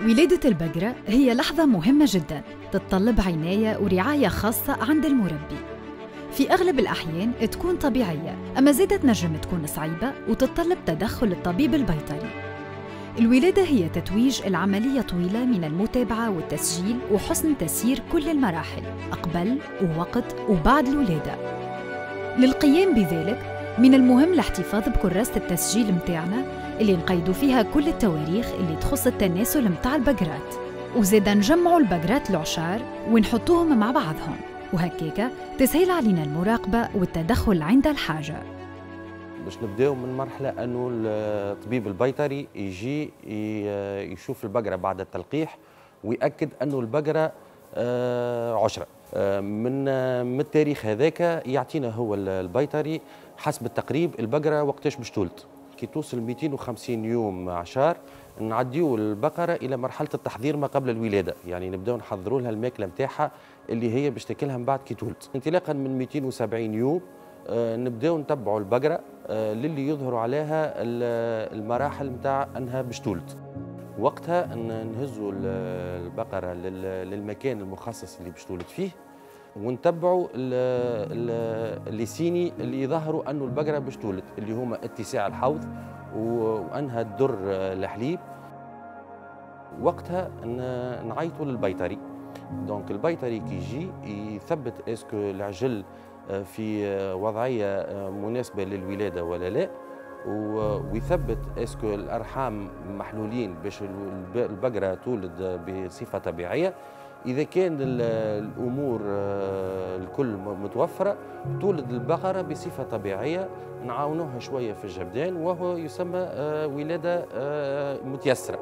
ولادة البقرة هي لحظة مهمة جداً تتطلب عناية ورعاية خاصة عند المربي. في أغلب الأحيان تكون طبيعية، أما زادت نجم تكون صعيبة وتتطلب تدخل الطبيب البيطري. الولادة هي تتويج العملية طويلة من المتابعة والتسجيل وحسن تسيير كل المراحل قبل ووقت وبعد الولادة. للقيام بذلك من المهم الاحتفاظ بكراسة التسجيل متاعنا اللي نقيدوا فيها كل التواريخ اللي تخص التناسل متاع البقرات، وزادا نجمعوا البقرات العشار ونحطوهم مع بعضهم، وهكاكا تسهل علينا المراقبة والتدخل عند الحاجة. باش نبداو من مرحلة أنه الطبيب البيطري يجي يشوف البقرة بعد التلقيح ويأكد أنه البقرة عشرة. من التاريخ هذاك يعطينا هو البيطري حسب التقريب البقرة وقتاش باش تولد. كي توصل 250 يوم عشار نعديو البقرة إلى مرحلة التحضير ما قبل الولادة، يعني نبداو نحضروا لها الماكلة نتاعها اللي هي باش تاكلها من بعد كي تولد. انطلاقا من 270 يوم نبداو نتبعوا البقرة للي يظهروا عليها المراحل نتاع أنها باش تولد. وقتها نهزوا البقرة للمكان المخصص اللي باش تولد فيه ونتبعوا الليسيني اللي يظهروا أنه البقرة باش تولد، اللي هما اتساع الحوض وأنها تدر الحليب. وقتها نعيطوا للبيطري. دونك البيطري كي يجي يثبت اسكو العجل في وضعية مناسبة للولادة ولا لا، ويثبت اسكو الأرحام محلولين باش البقرة تولد بصفة طبيعية. إذا كان الأمور الكل متوفرة تولد البقرة بصفة طبيعية، نعاونوها شوية في الجبدان وهو يسمى ولادة متيسرة.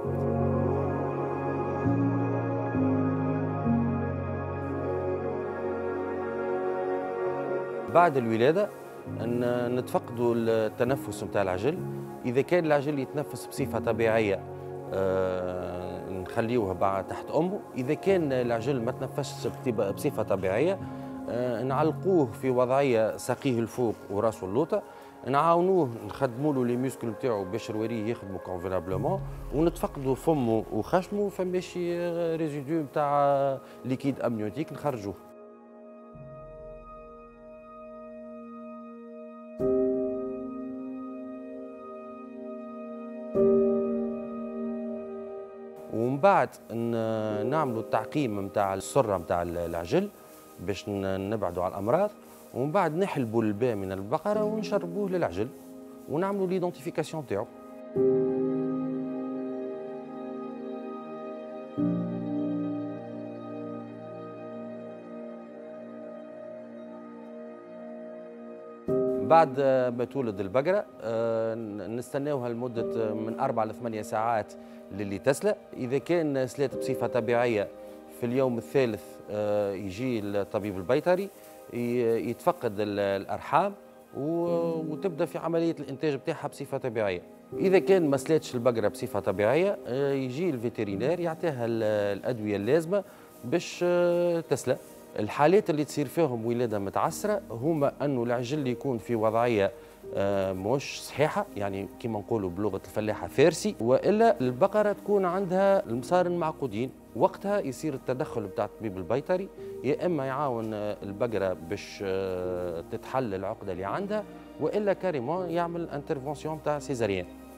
بعد الولادة نتفقدوا التنفس نتاع العجل. إذا كان العجل يتنفس بصفة طبيعية نخليوه بعد تحت أمه. إذا كان العجل ما تنفسش بصفة طبيعية نعلقوه في وضعية ساقيه الفوق وراسه اللوطة، نعاونوه نخدموا له لي ميسكل نتاعو باش نوريه يخدموا كونفينابلومون، ونتفقدوا فمه وخشمه فماشي ريزيدو نتاع ليكيد امنيوتيك نخرجوه. ومن بعد نعملوا التعقيم نتاع السره نتاع العجل باش نبعدوا على الامراض، ومن بعد نحلبوا الباء من البقره ونشربوه للعجل ونعملوا ليدونتيفيكاسيون تاعو. بعد ما تولد البقرة نستناوها لمدة من 4 ل 8 ساعات للي تسلى. إذا كان سلات بصفة طبيعية في اليوم الثالث يجي الطبيب البيطري يتفقد الأرحام وتبدأ في عملية الإنتاج بتاعها بصفة طبيعية. إذا كان ما سلاتش البقرة بصفة طبيعية يجي الفيترينير يعطيها الأدوية اللازمة باش تسلى. الحالات اللي تصير فيهم ولادة متعسرة هما أنه العجل يكون في وضعية مش صحيحة، يعني كما نقولوا بلغة الفلاحة فارسي، وإلا البقرة تكون عندها المصارن معقودين. وقتها يصير التدخل بتاع الطبيب البيطري، يا إما يعاون البقرة باش تتحل العقدة اللي عندها، وإلا كاريمون يعمل انترفونسيون بتاع سيزاريان.